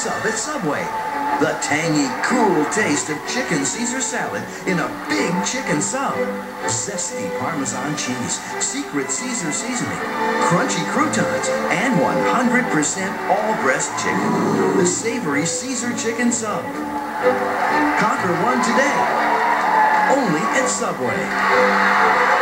sub at Subway. The tangy, cool taste of chicken Caesar salad in a big chicken sub. Zesty Parmesan cheese, secret Caesar seasoning, crunchy croutons, and 100% all-breast chicken. The Savory Caesar chicken sub. Conquer one today. Only at Subway.